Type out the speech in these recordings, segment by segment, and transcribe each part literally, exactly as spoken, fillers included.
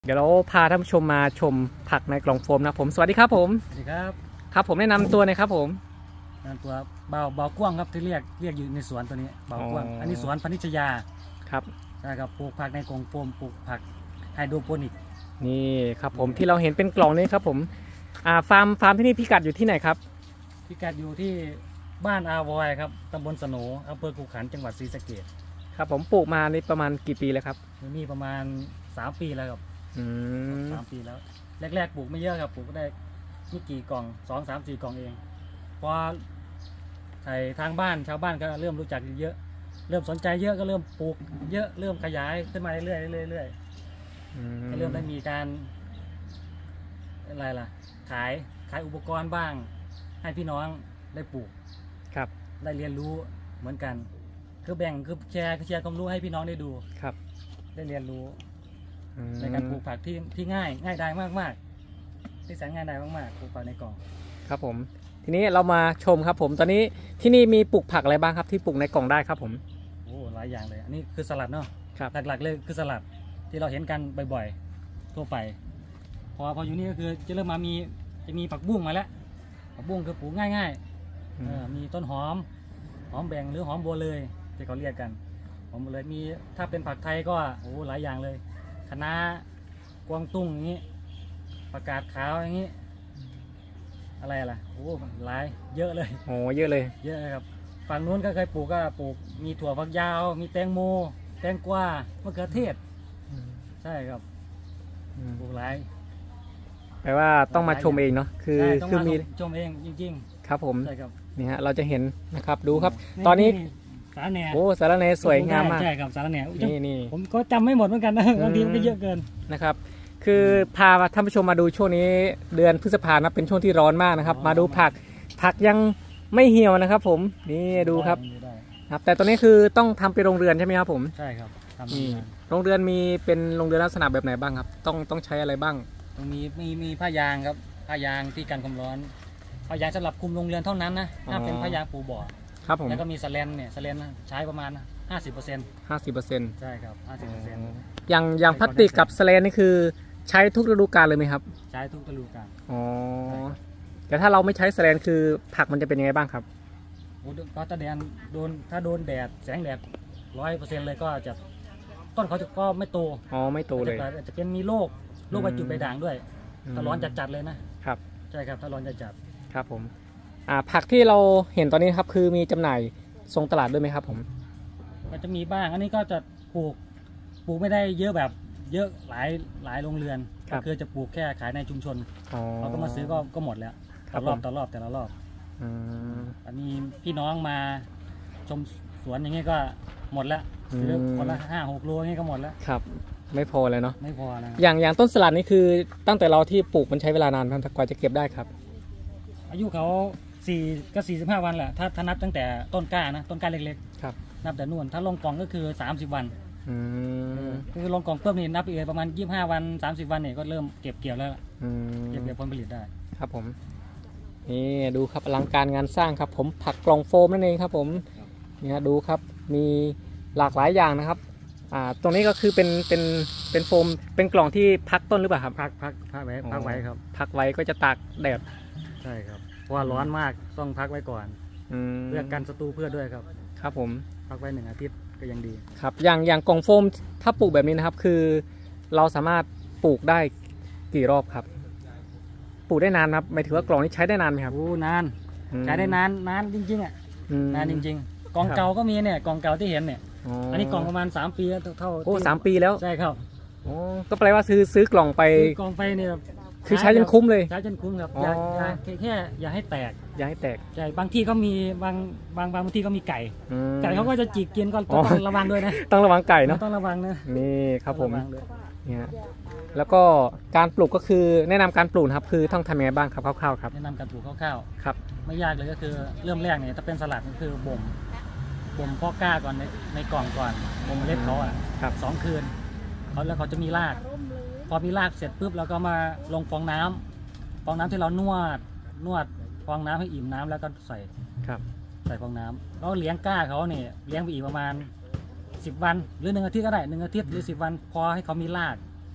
เดี๋ยวเราพาท่านผู้ชมมาชมผักในกล่องโฟมนะผมสวัสดีครับผมสวัสดีครับครับผมแนะนำตัวหน่อยครับผมแนะนำตัวเบาเบากว้างครับที่เรียกเรียกอยู่ในสวนตัวนี้เบากว้างอันนี้สวนพนิชยาครับใช่ครับปลูกผักในกล่องโฟมปลูกผักไฮโดรโปนิกนี่ครับผมที่เราเห็นเป็นกล่องนี้ครับผมอ่าฟาร์มฟาร์มที่นี่พิกัดอยู่ที่ไหนครับพิกัดอยู่ที่บ้านอาวอยครับตำบลสโหนอำเภอกุขันจังหวัดศรีสะเกษครับผมปลูกมานี่ประมาณกี่ปีแล้วครับนี่ประมาณสามปีแล้วครับอืมสามปีแล้วแรกๆปลูกไม่เยอะครับปลูกก็ได้ไม่กี่กล่องสองสามสี่กล่องเองพอใส่ทางบ้านชาวบ้านก็เริ่มรู้จักเยอะเริ่มสนใจเยอะก็เริ่มปลูกเยอะเริ่มขยายขึ้นมาเรื่อยๆเรื่อยๆก็เริ่มได้มีการอะไรล่ะขายขายอุปกรณ์บ้างให้พี่น้องได้ปลูกครับได้เรียนรู้เหมือนกันคือแบ่งคือแชร์แชร์ความรู้ให้พี่น้องได้ดูครับได้เรียนรู้ในการปลูกผักที่ที่ง่ายง่ายได้มากมากที่แสนง่ายได้มากมากปลูกผักในกล่องครับผมทีนี้เรามาชมครับผมตอนนี้ที่นี่มีปลูกผักอะไรบ้างครับที่ปลูกในกล่องได้ครับผมโอ้หลายอย่างเลยอันนี้คือสลัดเนาะครับหลักๆเลยคือสลัดที่เราเห็นกันบ่อยๆทั่วไปพอพออยู่นี่ก็คือจะเริ่มมามีจะมีผักบุ้งมาแล้วผักบุ้งคือปลูกง่ายๆมีต้นหอมหอมแบ่งหรือหอมบัวเลยที่เขาเรียกกันหอมบัวเลยมีถ้าเป็นผักไทยก็โอ้หลายอย่างเลยคะน้ากวางตุ้งอย่างนี้ผักกาดขาวอย่างนี้อะไรล่ะโอ้หลายเยอะเลยโอ้เยอะเลยเยอะครับฝั่งนู้นก็เคยปลูกก็ปลูกมีถั่วฝักยาวมีแตงโมแตงกวามะเขือเทศใช่ครับปลูกหลายแปลว่าต้องมาชมเองเนาะคือคือมีชมเองจริงๆครับผมใช่ครับนี่ฮะเราจะเห็นนะครับดูครับตอนนี้สารแหน่โอ้สารแหน่สวยงามมากใช่ครับสารแหน่นี่นี่ผมก็จำไม่หมดเหมือนกันนะบางทีมันก็เยอะเกินนะครับคือพาท่านผู้ชมมาดูช่วงนี้เดือนพฤษภาคมเป็นช่วงที่ร้อนมากนะครับมาดูผักผักยังไม่เหี่ยวนะครับผมนี่ดูครับครับแต่ตอนนี้คือต้องทำเป็นโรงเรือนใช่ไหมครับผมใช่ครับโรงเรือนมีเป็นโรงเรือนลักษณะแบบไหนบ้างครับต้องต้องใช้อะไรบ้างตรงนี้มีมีผ้ายางครับผ้ายางที่กันความร้อนผ้ายางสำหรับคุมโรงเรือนเท่านั้นนะถ้าเป็นผ้ายางปูบ่อครับผมแล้วก็มีสแลนเนี่ยสแลนใช้ประมาณห้าสิบเปอร์เซ็นต์ห้าสิบเปอร์เซ็นต์ใช่ครับห้าสิบเปอร์เซ็นต์อย่างอย่างพลาสติกกับสแลนนี่คือใช้ทุกฤดูกาลเลยไหมครับใช้ทุกฤดูกาลอ๋อแต่ถ้าเราไม่ใช้สแลนคือผักมันจะเป็นยังไงบ้างครับโอ้ก็ถ้าแดดโดนถ้าโดนแดดแสงแดดร้อยเปอร์เซ็นต์เลยก็จะต้นเขาจะก็ไม่โตอ๋อไม่โตเลยจะเป็นมีโรคโรคใบจุดใบด่างด้วยถ้าร้อนจัดๆเลยนะครับใช่ครับถ้าร้อนจัดๆครับผมอ่าผักที่เราเห็นตอนนี้ครับคือมีจำหน่ายส่งตลาดด้วยไหมครับผมมันจะมีบ้างอันนี้ก็จะปลูกปลูกไม่ได้เยอะแบบเยอะหลายหลายโรงเรือนก็คือจะปลูกแค่ขายในชุมชนเขาก็มาซื้อก็ก็หมดแล้วต่อรอบต่อรอบแต่ละรอบอันนี้พี่น้องมาชมสวนอย่างเงี้ยก็หมดแล้วซื้อคนละห้าหกโลงี้ก็หมดแล้วครับไม่พอเลยเนาะไม่พอแล้วอย่างอย่างต้นสลัดนี่คือตั้งแต่เราที่ปลูกมันใช้เวลานานกว่าจะเก็บได้ครับอายุเขาสี่ก็สี่สิบห้าวันแหละถ้าถ้านับตั้งแต่ต้นกล้านะต้นกล้าเล็กๆครับนับแต่นู่นถ้าลงกล่องก็คือสามสิบวันคือลงกล่องเพิ่มนี่นับอีกประมาณยี่สิบห้าวันสามสิบวันเนี่ยก็เริ่มเก็บเกี่ยวแล้วเก็บเกี่ยวผลผลิตได้ครับผมนี่ดูครับอลังการงานสร้างครับผมผักกล่องโฟมนั่นเองครับผมเนี่ยดูครับมีหลากหลายอย่างนะครับอ่าตรงนี้ก็คือเป็นเป็นเป็นโฟมเป็นกล่องที่พักต้นหรือเปล่าครับพักพักพักไว้พักไว้ครับพักไว้ก็จะตากแดดใช่ครับเพราะว่าร้อนมากต้องพักไว้ก่อนเพื่อกันศัตรูพืชด้วยครับครับผมพักไว้หนึ่งอาทิตย์ก็ยังดีครับอย่างอย่างกล่องโฟมถ้าปลูกแบบนี้นะครับคือเราสามารถปลูกได้กี่รอบครับปลูกได้นานครับหมายถึงว่ากล่องนี้ใช้ได้นานไหมครับโอ้นานใช้ได้นานนานจริงๆอ่ะนานจริงๆกล่องเก่าก็มีเนี่ยกล่องเก่าที่เห็นเนี่ยอันนี้กล่องประมาณสามปีแล้วเท่าโอ้สามปีแล้วใช่ครับโอ้ก็แปลว่าซื้อซื้อกล่องไปกล่องไปเนี่ยคือใช้จนคุ้มเลยใช้จนคุ้มครับอย่าแค่อย่าให้แตกอย่าให้แตกใช่บางที่ก็มีบางบางบางที่ก็มีไก่ไก่เขาก็จะจิกกินก็ต้องระวังด้วยนะต้องระวังไก่เนาะต้องระวังนะนี่ครับผมเนี่ยแล้วก็การปลูกก็คือแนะนำการปลูกครับคือต้องทำยังไงบ้างครับคร่าวๆครับแนะนำการปลูกคร่าวๆครับไม่ยากเลยก็คือเริ่มแรกเนี่ยถ้าเป็นสลัดก็คือบ่มบ่มพ่อกล้าก่อนในในกล่องก่อนบ่มเมล็ดเขาอ่ะสองคืนเขาแล้วเขาจะมีรากพอมีรากเสร็จปุ๊บเราก็มาลงฟองน้ำฟองน้ำที่เรานวดนวดฟองน้ำให้อิ่มน้ำแล้วก็ใส่ครับใส่ฟองน้ำแล้วเลี้ยงกล้าเขาเนี่ยเลี้ยงไปอีกประมาณสิบวันหรือหนึ่งอาทิตย์ก็ได้หนึ่งอาทิตย์หรือสิบวันพอให้เขามีราก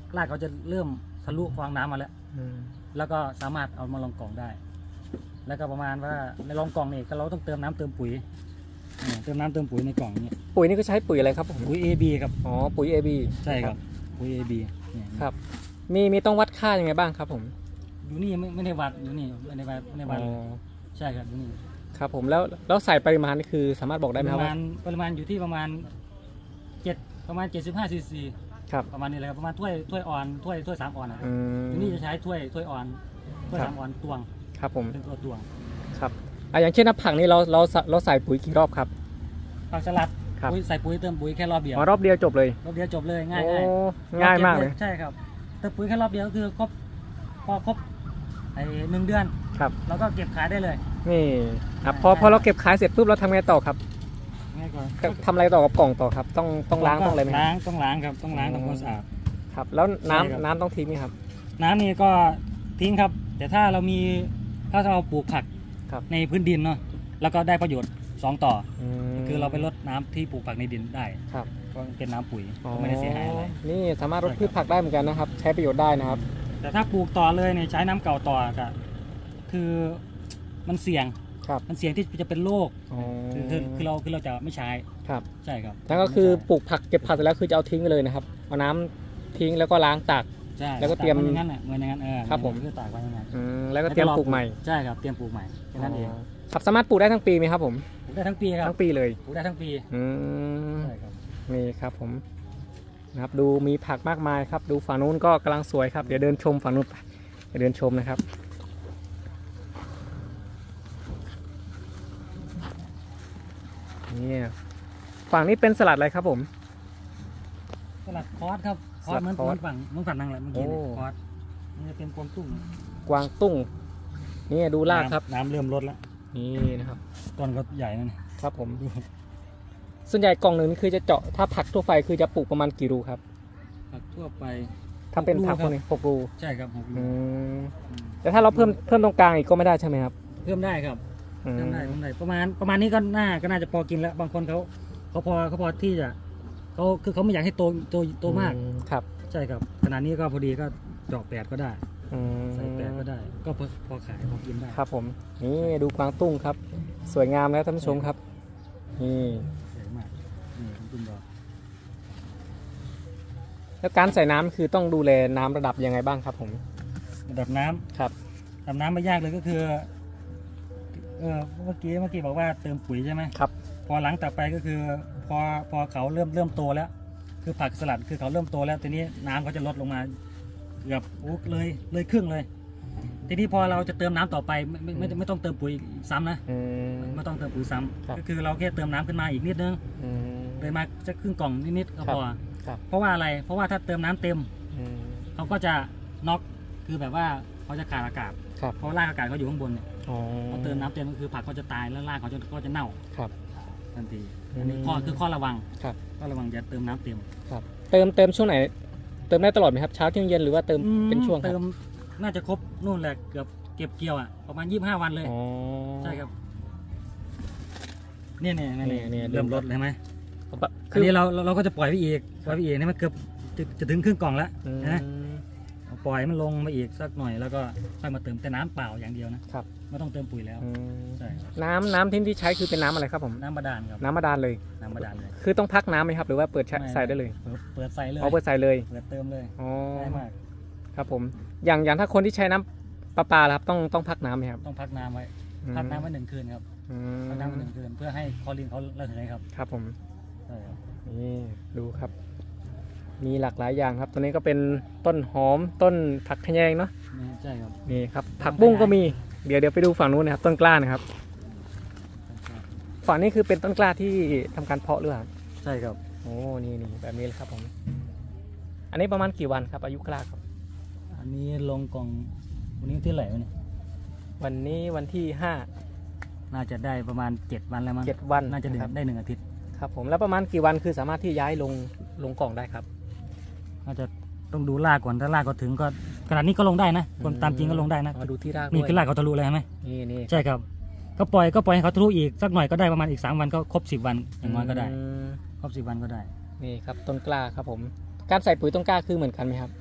รากเขาจะเริ่มทะลุฟองน้ำมาแล้วอืมแล้วก็สามารถเอามาลงกล่องได้ แล้วก็ประมาณว่าในรองกล่องนี่ก็เราต้องเติมน้ำเติมปุ๋ยอ่าเติมน้ำเติมปุ๋ยในกล่องนี้ปุ๋ยนี่ก็ใช้ปุ๋ยอะไรครับผมปุ๋ย เอ บี ครับอ๋อปุ๋ย เอ บีใช่ครับปุ๋ย เอ บี เนี่ยครับมีมีต้องวัดค่ายังไงบ้างครับผมอยู่นี่ไม่ไม่ได้วัดอยู่นี่ไม่ได้วัดไม่ได้วัดเลยอ๋อใช่ครับอยู่นี่ครับผมแล้วแล้วใส่ปริมาณนี่คือสามารถบอกได้ไหมปครับระมาว่าณปริมาณอยู่ที่ประมาณเจ็ดประมาณเจ็ดสิบห้าซีซีครับประมาณนี้เลยครับประมาณถ้วยถ้วยออนถ้วยถ้วยสามออนนะอืมอยู่นี่จะใช้ถ้วยถ้วยออนถ้วยครับสามออนตวงครับผมเป็นตัวตวงครับอ่ะอย่างเช่นน้ำผักนี่เราเราเราใส่ปุ๋ยกี่รอบครับผักสลัดครับปุ๋ยใส่ปุ๋ยเติมปุ๋ยแค่รอบเดียวอ๋อรอบเดียวจบเลยรอบเดียวจบเลยง่ายโอ้ง่ายง่ายมากเลยใช่ครับเติมปุ๋ยแค่รอบเดียวก็คือครบพอครบไอ้หนึ่งเดือนครับเราก็เก็บขายได้เลยนี่ครับพอพอเราเก็บขายเสร็จปุ๊บเราทำไงต่อครับง่ายกว่าทำอะไรต่อกับกล่องต่อครับ ต้องต้องล้างต้องอะไรไหมครับล้างต้องล้างครับต้องล้างอ๋อทำความสะอาดครับแล้วน้ำใช่ครับน้ำต้องทิ้งไหมครับน้ำนี่ก็ทิ้งครับ แต่ถ้าเรามีถ้าเราปลูกผักครับในพื้นดินเนาะแล้วก็ได้ประโยชน์สองต่ออืมคือเราไปลดน้ำที่ปลูกผักในดินได้ครับก็เป็นน้ำปุ๋ยก็ไม่ได้เสียหายอะไรนี่สามารถลดพืชผักได้เหมือนกันนะครับ ใช้ประโยชน์ได้นะครับแต่ถ้าปลูกต่อเลยเนี่ยใช้น้ำเก่าต่อก็คือมันเสี่ยงครับมันเสี่ยงที่จะเป็นโรคอ๋อคือคือคือเราคือเราจะไม่ใช้ครับใช่ครับนั่นก็คือปลูกผักเก็บผักเสร็จแล้วคือจะเอาทิ้งไปเลยนะครับเอาน้ำทิ้งแล้วก็ล้างตากใช่แล้วก็เตรียมตากไว้อย่างนั้นน่ะเหมือนอย่างนั้นเออครับผมคือตากไว้อย่างนั้นอืมแล้วก็เตรียมปลูกใหม่ใช่ครับเตรียมปลูกใหม่แค่นั้นเองครับสามารถปลูกได้ทั้งปีไหมครับผมปลูกได้ทั้งปีครับทั้งปีเลยปลูกได้ทั้งปีอืมใช่ครับนี่ครับผมนะครับดูมีผักมากมายครับ ดูฝั่งนู้นก็กำลังสวยครับเดี๋ยวเดินชมฝั่งนู้นไปเดี๋ยวเดินชมนะครับนี่ฝั่งนี้เป็นสลัดอะไรครับผมสลัดคอสครับคอสเหมือนสลัดคอสเหมือนฝั่งเหมือนฝั่งนั่งแหละเมื่อกี้โอ้คอสนี่จะเป็นกวางตุ้งกวางตุ้งนี่ดูรากครับน้ำน้ำเริ่มลดแล้วนี่นะครับต้นก็ใหญ่นั่นครับผมส่วนใหญ่กล่องหนึ่งนี่คือจะเจาะถ้าผักทั่วไปคือจะปลูกประมาณกี่รูครับผักทั่วไปถ้าเป็นผักพวกนี้หกรูใช่ครับหกรูอืมอืมแต่ถ้าเราเพิ่มเพิ่มตรงกลางอีกก็ไม่ได้ใช่ไหมครับเพิ่มได้ครับอืมเพิ่มได้เพิ่มได้ประมาณประมาณนี้ก็น่าก็น่าจะพอกินแล้ว บางคนเขาเขาพอเขาพอที่จะเขาคือเขาไม่อยากให้โตโตโตมากอืครับใช่ครับขนาดนี้ก็พอดีก็เจาะแปดก็ได้อืมใส่แปดก็ได้ ก็พอพอขายพอกินได้ครับผมนี่ดูกวางตุ้งครับ สวยงามแล้วท่านผู้ชมครับนี่สวยมากนี่คุณตุ้มบอกแล้วการใส่น้ำคือต้องดูแลน้ำระดับยังไงบ้างครับผมระดับน้ำครับระดับน้ำไม่ยากเลยก็คือเออเมื่อกี้เมื่อกี้บอกว่าเติมปุ๋ยใช่ไหมครับพอหลังจากไปก็คือพอพอเขาเริ่มเริ่มโตแล้ว คือผักสลัดคือเขาเริ่มโตแล้วทีนี้น้ำเขาจะลดลงมาเกือบโอ้เลยเลยครึ่งเลย ทีนี้พอเราจะเติมน้ำต่อไปไม่ไม่ไม่ไม่ต้องเติมปุ๋ยซ้ำนะอืมไม่ต้องเติมปุ๋ยซ้ครับำก็คือเราแค่เติมน้ำขึ้นมาอีกนิดนึงอืมเลยมาจะครึ่งกล่องนิดๆก็พอครับเพราะว่าอะไรเพราะว่าถ้าเติมน้ำเต็มอืมเขาก็จะน็อกคือแบบว่าเขาจะขาดอากาศครับเพราะรากอากาศเขาอยู่ข้างบนเนี่ยอ๋อพอเติมน้ำเต็มก็คือผักเขาจะตายแล้วรากเขาจะก็จะเน่าครับทันทีอืมอันนี้ข้อคือข้อระวังครับข้อระวังอย่าเติมน้ำเต็มครับเติมเติมช่วงไหน เติมได้ตลอดไหมครับเช้าเที่ยงเย็นหรือว่าเติมเป็นช่วงครัเติบมน่าจะครบนู่นแหละเกือบเก็บเกี่ยวอ่ะประมาณยี่สิบห้าวันเลยอ๋อใช่ครับเนี่ยเนี่ยเนี่ยเนี่ยเริ่มลดเลยไหมคือัอนนี้เราเราเราก็จะปล่อยไปอีกปล่อยไปอีกนี่มันเกือบจะจะถึงครึ่งกล่องแล้วอืมนะเอาปล่อยมันลงมาอีกสักหน่อยแล้วก็ค่อยมาเติมแต่น้ำเปล่าอย่างเดียวนะครับ ไม่ต้องเติมปุ๋ยแล้วอืมใช่ครับน้ำน้ำที่ที่ใช้คือเป็นน้ำอะไรครับผมน้ำบาดาลครับน้ำบาดาลเลยน้ำบาดาลเลยคือต้องพักน้ำไหมครับ หรือว่าเปิดใช้ม่ใส่ได้เลยเปิดเปิดใส่เลยเอาเปิดใส่เลยเปิดเติมเลยอ๋อง่ายมากครับผม อย่างอย่างถ้าคนที่ใช้น้ำประปาล่ะครับต้องต้องพักน้ำไหมครับต้องพักน้ำไว้อืมพักน้ำไว้หนึ่งคืนครับอืมพักน้ำไว้หนึ่งคืนเพื่อให้คลอรีนเขาระเหยครับครับผมใช่ครับนี่ดูครับ มีหลากหลายอย่างครับ ตัวนี้ก็เป็นต้นหอมต้นผักขะแยงเนาะนี่ใช่ครับนี่ครับผักบุ้งก็มีเดี๋ยวเดี๋ยวไปดูฝั่งนู้นนะครับต้นกล้านะครับ ฝั่งนี้คือเป็นต้นกล้าที่ทำการเพาะหรือเปล่าครับใช่ครับโอ้นี่นี่แบบนี้เลยครับผม อันนี้ประมาณกี่วันครับอายุกล้าครับอันนี้ลงกล่องวันนี้ที่ไหนวะเนี่ยวันนี้วันที่ห้าน่าจะได้ประมาณเจ็ดวันแล้วมั้งเจ็ดวันน่าจะครับได้หนึ่งอาทิตย์ครับผมแล้วประมาณกี่วันคือสามารถที่ย้ายลงลงกล่องได้ครับน่าจะต้องดูรากก่อนถ้ารากเขาถึงก็ขนาดนี้ก็ลงได้นะคนตามจริงก็ลงได้นะมาดูที่รากนี่ด้วยคือรากเขาทะลุเลยไหมนี่นี่ใช่ครับ ก็ปล่อยก็ปล่อยให้เขาทะลุอีกสักหน่อยก็ได้ประมาณอีกสามวันก็ครบสิบวันอย่างน้อยก็ได้อืมครบสิบวันก็ได้นี่ครับต้นกล้าครับผม การใส่ปุ๋ยต้นกล้าคือเหมือนกันไหมครับ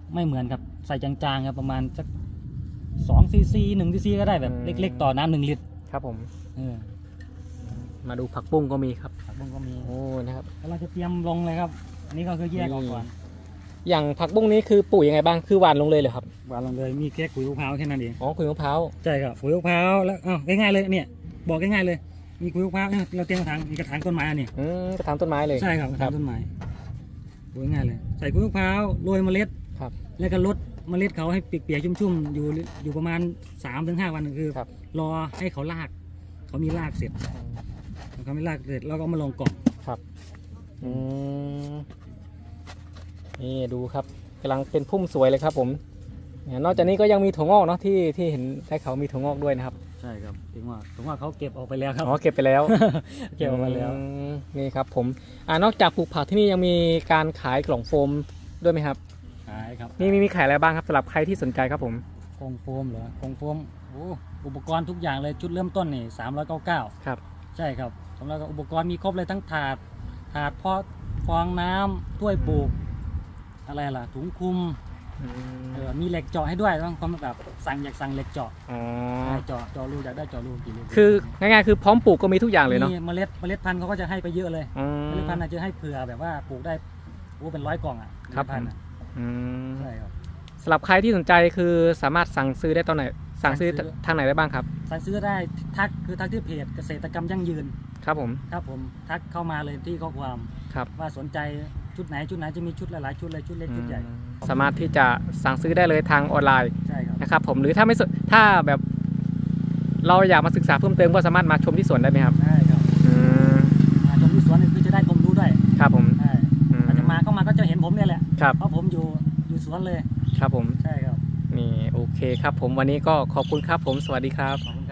ไม่เหมือนกับใส่จางๆครับประมาณสักสองซีซีหนึ่งซีซีก็ได้แบบเล็กๆต่อน้ำหนึ่งลิตรครับผมเออมาดูผักบุ้งก็มีครับผักบุ้งก็มีโอ้นะครับแล้วเราจะเตรียมลงเลยครับ อันนี้ก็คือแยกออกก่อนอย่างผักบุ้งนี้คือปลูกยังไงบ้างคือหว่านลงเลยเหรอครับวางลงเลยมีแค่ขุยมะพร้าวแค่นั้นเองอ๋อขุยมะพร้าวใช่ครับขุยมะพร้าวแล้วอ้าวง่ายๆเลยเนี่ยบอกง่ายๆเลยมีขุยมะพร้าวเนี่ยเราเตรียมกระถางมีกระถางต้นไม้อันนี้อืมกระถางต้นไม้เลยใช่ครับกระถางต้นไม้โอ้ยง่ายเลยใส่ขุยมะพร้าวโรยเมล็ดครับแล้วก็ลดเมล็ดเขาให้เปียกๆชุ่มๆอยู่อยู่ประมาณ สามถึงห้า วันคือครับรอให้เขาลากเขามีรากเสร็จเขามีรากเสร็จแล้วก็เอามาลงกล่องครับอืมนี่ดูครับกำลังเป็นพุ่มสวยเลยครับผมเนี่ยนอกจากนี้ก็ยังมีถั่วงอกเนาะที่ที่เห็นได้เขามีถั่วงอกด้วยนะครับใช่ครับถึงว่าถึงว่าเขาเก็บออกไปแล้วครับอ๋อเก็บไปแล้วเก็บออกมาแล้วอืมนี่ครับผมอ่านอกจากปลูกผักที่นี่ยังมีการขายกล่องโฟมด้วยไหมครับขายครับมีมีมีขายอะไรบ้างครับสำหรับใครที่สนใจครับผมกล่องโฟมเหรอกล่องโฟมโอ้อุปกรณ์ทุกอย่างเลยชุดเริ่มต้นนี่สามร้อยเก้าสิบเก้าครับใช่ครับสำหรับอุปกรณ์มีครบเลยทั้งถาดถาดเพาะฟองน้ำถ้วยปลูกอะไรล่ะถุงคลุมอืมเออมีเหล็กเจาะให้ด้วยต้องความแบบสั่งอยากสั่งเหล็กเจาะอ๋อได้เจาะเจาะรูอยากได้เจาะรูกี่รูคือง่ายๆคือพร้อมปลูกก็มีทุกอย่างเลยเนาะมีเมล็ดเมล็ดพันธุ์เขาก็จะให้ไปเยอะเลยอืมเมล็ดพันธุ์อาจจะให้เผื่อแบบว่าปลูกได้โอ้เป็นร้อยกล่องอ่ะครับเมล็ดพันธุ์อะอืมใช่ครับสำหรับใครที่สนใจคือสามารถสั่งซื้อได้ตอนไหนสั่งซื้อสั่งซื้อทางไหนได้บ้างครับสั่งซื้อได้ทักคือทักที่เพจเกษตรกรรมยั่งยืนครับผมครับผมทักเข้ามาเลยที่ข้อความครับว่าสนใจชุดไหนชุดไหนจะมีชุดหลายๆชุดเลยชุดเล็กชุดใหญ่อืมสามารถที่จะสั่งซื้อได้เลยทางออนไลน์ใช่ครับนะครับผมหรือถ้าไม่สถ้าแบบเราอยากมาศึกษาเพิ่มเติมก็สามารถมาชมที่สวนได้ไหมครับใช่ครับอืมมาชมที่สวนนี่คือจะได้ความรู้ด้วยครับผมใช่อืมอาจจะมาก็มาก็จะเห็นผมเนี่ยแหละครับเพราะผมอยู่อยู่สวนเลยครับผมใช่ครับนี่โอเคครับผมวันนี้ก็ขอบคุณครับผมสวัสดีครับขอบคุณ